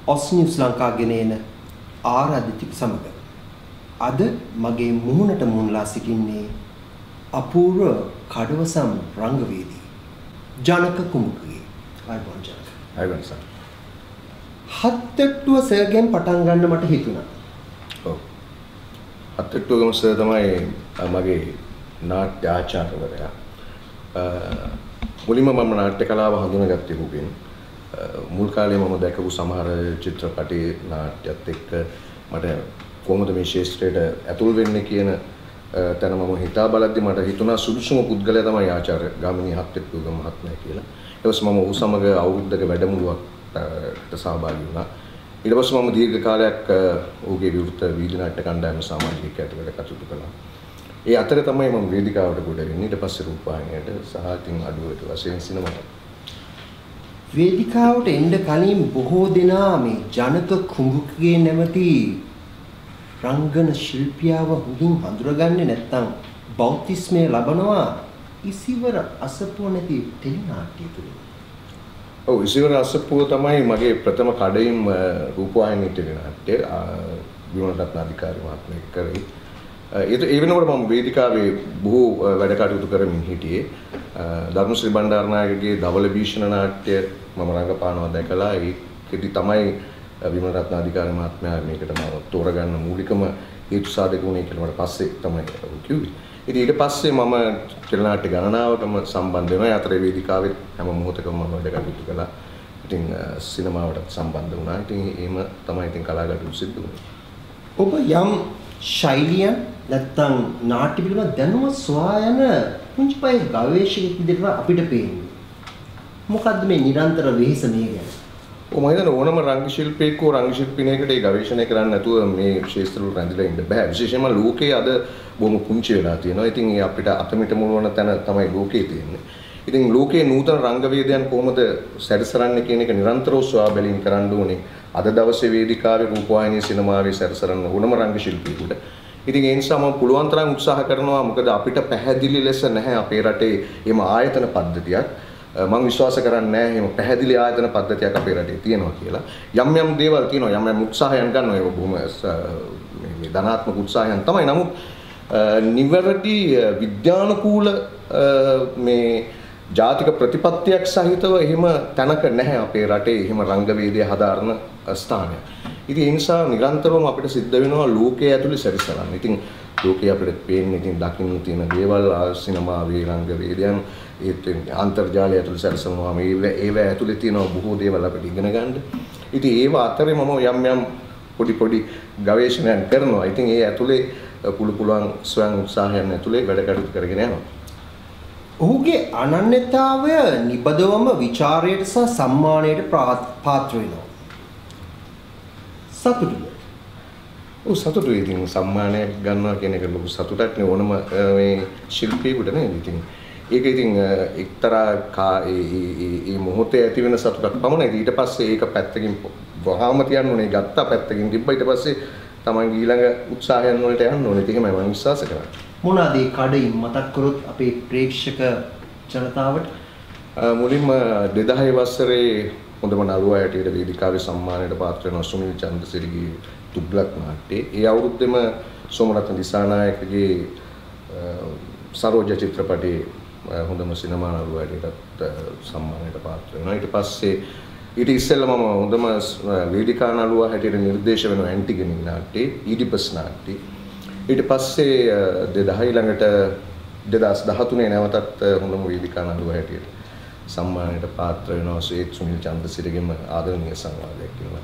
ඔස්නිව්ස් ලංකා ගෙනෙන ආරාධිතික සමග අද මගේ මුහුණට මුන්ලා සිටින්නේ අපූර්ව කඩවසම් රංගවේදී ජනක කුඹුකගේ. ආයිබෝන් ජනක. ආයිබෝන් සර්. හත්ටුව සර්ගෙන් පටන් ගන්න මට හිතුණා. ඔව්. හත්ටුවගම සර් තමයි මගේ නාට්‍ය ආචාර්යවරයා. මුලින්ම මම නාට්‍ය කලාව හඳුනාගත්තේ ඔහුගෙන්. මුල් කාලේ මම දැකපු සමහර චිත්‍රපටයේ නාට්‍යත් එක්ක මට කොහොමද මේ ශාස්ත්‍රයට ඇතුල් වෙන්නේ කියන තැන මම හිතා බලද්දි මට හිතුණා සුදුසුම පුද්ගලයා තමයි ආචාර්ය ගාමිණී හත්ටුවගම මහත්මයා කියලා. ඊට පස්සේ මම ඔහු සමග අවුරුද්දක වැඩමුළුවකට සහභාගී වුණා. ඊට පස්සේ මම දීර්ඝ කාලයක් ඔහුගේ විවෘත වීදි නාට්‍ය කණ්ඩායම සමාජිකයෙක් ඇතුළත කටයුතු කළා. ඒ අතර තමයි මම වේදිකාවට ගොඩ වෙන්නේ. ඊට පස්සේ රූපවාහිනියට සහ ඉතින් අඩුවට වශයෙන් සිනමාවට. වේදිකාවට එන්න කලින් බොහෝ දෙනා මේ ජනක කුඹුකගේ නැමැති රංගන ශිල්පියාව හොඳින් හඳුරගන්නේ නැත්නම් බෞද්ධිස්මය ලබනවා ඉසිවර අසපුව නැති ටෙලි නාට්‍ය තුලින්. ඔව් ඉසිවර අසපුව තමයි මගේ ප්‍රථම කඩයිම් රූපවාහිනී ටෙලි නාට්‍ය විමලරත්න අධිකාරී මහත්මයෙක් කරේ. ඒ වෙනකොට මම වේදිකාවේ බොහෝ වැඩ කටයුතු කරමින් හිටියේ. ධර්මශ්‍රී බණ්ඩාරනායකගේ ධවල භීෂණ නාට්‍ය මම රංගපානවා දැකලා ඒකෙදි තමයි විමලරත්න අධිකාරී මහත්මයා මේකට මම තෝරගන්න මූලිකම හේතු සාධක වුණේ කියලා මට පස්සේ තමයි කිව්වේ. ඉතින් ඊට පස්සේ මම ටෙලි නාට්‍ය ගණනාවකම සම්බන්ධ වෙනවා. ඒ අතරේ වේදිකාවේ හැම මොහොතකම මම වැඩ කටයුතු කළා. ඉතින් සිනමාවටත් සම්බන්ධ වුණා. ඉතින් එහෙම තමයි ඉතින් කලාකටයුතු සිද්ධ වුණේ. ඔබ යම් ශෛලියන් නැත්නම් නාට්‍ය පිළිබඳ දැනුම සොයා යන පුංචි පය ගවේෂකෙක් විදිහට අපිට පේන්නේ. මොකද්ද මේ නිරන්තර වෙහෙස මේ ගැන? මම හිතන්නේ ඕනම රංග ශිල්පියෙක් හෝ රංග ශිල්පිනියකට ඒ ගවේෂණය කරන්න නැතුව මේ ක්ෂේත්‍රවල රැඳිලා ඉන්න බෑ. විශේෂයෙන්ම ලෝකයේ අද බොහොම පුංචි වෙලා තියෙනවා. ඉතින් ඒ අපිට අතමිට මුලවන තැන තමයි ලෝකයේ තියෙන්නේ. ඉතින් ලෝකයේ නූතන රංගවේදයන් කොහොමද සැරිසරන්නේ කියන එක නිරන්තරව සොයා බැලීම් කරන්න ඕනේ. අද දවසේ වේදිකාවේ රූපවාහිනී සිනමාවේ සැරිසරන ඕනම රංග ශිල්පියෙකුට. ඉතින් ඒ නිසා මම පුළුවන් තරම් උත්සාහ කරනවා. මොකද අපිට පැහැදිලි ලෙස නැහැ අපේ රටේ එහෙම ආයතන පද්ධතියක්. මම විශ්වාස කරන්නේ නැහැ එහෙම පැහැදිලි ආයතන පද්ධතියක් අපේ රටේ තියෙනවා කියලා. යම් යම් දේවල් තියෙනවා. යම් යම් උත්සාහයන් ගන්නවා. ඒක බොහොම මේ ධනාත්මක උත්සාහයන් තමයි. නමුත් නිවැරදි විද්‍යානුකූල මේ ජාතික ප්‍රතිපත්තියක් සහිතව එහෙම තැනක නැහැ අපේ රටේ එහෙම රංගවේදය හදාරන ස්ථානයක්. ඉතින් ඒ නිසා නිරන්තරවම අපිට සිද්ධ වෙනවා ලෝකයේ ඇතුලේ සැරිසරන්න. ඉතින් ලෝකයේ අපිට පේන්නේ ඉතින් දකින්න තියෙන දේවල් සිනමාවේ රංගවේදයන් ඒත් අන්තර්ජාලය ඇතුලේ සැරිසරනවා. ඒව ඇතුලේ තියෙන බොහෝ දේවල් අපිට ඉගෙන ගන්න. ඉතින් ඒව අතරේ මම යම් පොඩි ගවේෂණයන් කරනවා. ඉතින් ඒ ඇතුලේ පුළුවන් ස්වයං උත්සාහයන් ඇතුලේ වැඩ කටයුතු කරගෙන යනවා. ඔහුගේ අනන්‍යතාවය නිබදවම විචාරයට සහ සම්මානයට පාත්‍ර වෙනවා. සතුටුද? ඔව් සතුටුයි. ඉතින් සම්මානයක් ගන්නවා කියන එක ලොකු සතුටක් නේ ඕනම මේ ශිල්පියෙකුට නේද? ඉතින් ඒක ඉතින් එක්තරා ඒ මොහොතේ ඇති වෙන සතුටක් පමණයි. ඊට පස්සේ ඒක පැත්තකින් වහාම තියන්න ඕනේ. ගත්තා පැත්තකින් තිබ්බා. ඊට පස්සේ තමන් ඊළඟ උත්සාහයන් වලට යන්න ඕනේ. ඒක තමයි මම විශ්වාස කරන්නේ. මොනවාද ඒ කඩින් මතක් කරොත් අපේ ප්‍රේක්ෂක ජනතාවට? මුලින්ම 2000 වසරේ හොඳම නළුවා හැටියට වේදිකාවේ සම්මානයට පාත්‍ර වෙන සුනිල් චන්ද්‍රසිරිගේ තුග්ලක් නාට්‍යයේ ඒ අවුරුද්දේම සෝමරත්න දිසානායකගේ සරෝජ චිත්‍රපටයේ හොඳම සිනමා නළුවා හැටියට සම්මානයට පාත්‍ර වෙනවා. ඊට පස්සේ ඊට ඉස්සෙල්ලා මම හොඳම වේදිකා නළුවා හැටියට නිර්දේශ වෙන ඇන්ටිගනි නාට්‍යයේ ඊඩිපස් නාට්‍යයේ ඊට පස්සේ 2000 ළඟට 2013 නැවතත් හොඳම වේදිකා නළුවා හැටියට සම්මානයට පාත්‍ර වෙනවා. ඒත් සුනිල් චන්ද්‍රසිරිගේම ආදරණීය සංවාදයක් කියලා.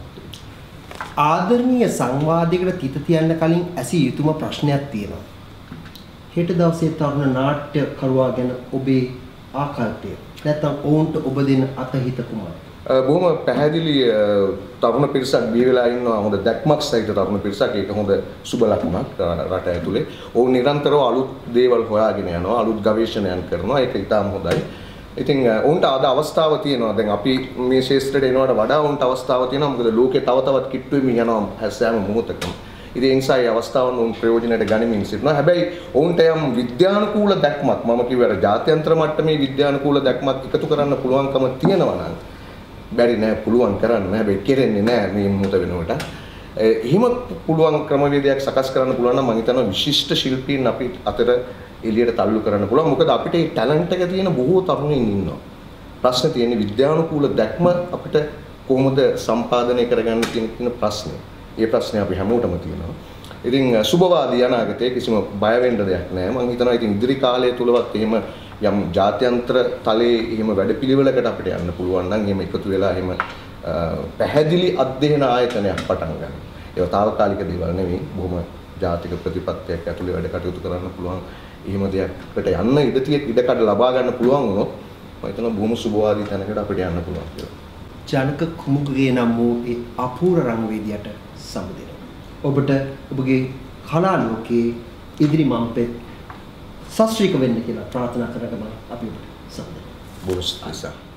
ආදරණීය සංවාදයකට තිත තියන්න කලින් ඇසිය යුතුම ප්‍රශ්නයක් තියෙනවා. හෙට දවසේ තරුණ නාට්‍යකරුවා ගැන ඔබේ ආකල්පය නැත්නම් ඔවුන්ට ඔබ දෙන අතහිත කුමක්ද? බොහොම පැහැදිලි තරුණ පිරිසක් බිහි වෙලා ඉන්නවා. හොඳ දැක්මක් සහිත තරුණ පිරිසක්. ඒක හොඳ සුබ ලකුණක් රට ඇතුලේ. ඔවුන් නිරන්තරව අලුත් දේවල් හොයාගෙන යනවා. අලුත් ගවේෂණයන් කරනවා. ඒක ඉතාම හොඳයි. ඉතින් ඔවුන්ට අද අවස්ථාව තියෙනවා. දැන් අපි මේ ශාස්ත්‍රයට එනවට වඩා ඔවුන්ට අවස්ථාව තියෙනවා. මොකද ලෝකේ තව තවත් කිට්ටු වෙමින් යනවා හැම මොහොතකම. ඉතින් ඒ නිසා ඒ අවස්ථාවන් ඔවුන් ප්‍රයෝජනයට ගනිමින් සිටිනවා. හැබැයි ඔවුන්ට යම් විද්‍යානුකූල දැක්මක් මම කිව්වා ජාත්‍යන්තර මට්ටමේ විද්‍යානුකූල දැක්මක් එකතු කරන්න පුළුවන්කම තියෙනවා නම් බැරි නෑ පුළුවන් කරන්න හැබැයි කෙරෙන්නේ නෑ මේ මොහොත වෙනකොට. එහෙම පුළුවන් ක්‍රමවේදයක් සකස් කරන්න පුළුවන් නම් මම හිතනවා විශිෂ්ට ශිල්පීන් අපි අතර එළියට තල්ලු කරන්න පුළුවන්. මොකද අපිට මේ ටැලන්ට් එක තියෙන බොහෝ තරුණයින් ඉන්නවා. ප්‍රශ්නේ තියෙන්නේ විද්‍යානුකූල දැක්ම අපිට කොහොමද සම්පාදනය කරගන්න කියන ප්‍රශ්නේ. ඒ ප්‍රශ්නේ අපි හැමෝටම තියෙනවා. ඉතින් සුබවාදී අනාගතයේ කිසිම බය වෙන්න දෙයක් නැහැ. මම හිතනවා ඉතින් ඉදිරි කාලය තුලවත් එහෙම යම් ජාත්‍යන්තර තලයේ එහෙම වැඩපිළිවෙලකට අපිට යන්න පුළුවන් නම් එහෙම එකතු වෙලා එහෙම පැහැදිලි අධ්‍යයන ආයතනයක් පටන් ගන්න. ඒක తాවකාලික දේවල් නෙවෙයි. බොහොම ජාතික ප්‍රතිපත්තියක් ඇතුලේ වැඩ කටයුතු කරන්න පුළුවන්. එහෙම දෙයක්කට යන්න ඉඩකඩ ලබා ගන්න පුළුවන් වුණොත් මම හිතනවා බොහොම සුබවාදී තැනකට අපිට යන්න පුළුවන් කියලා. ජනක කුඹුකගේ නම් වූ ඒ අපූර්ව රංගවේදියට සමුදෙනවා. ඔබට ඔබගේ කලා ලෝකයේ ඉදිරි මම්පෙත් සශ්‍රීක වෙන්න කියලා ප්‍රාර්ථනා කරගෙන අපි ඔබට සමුදෙනවා. බොහොම ස්තුතියි.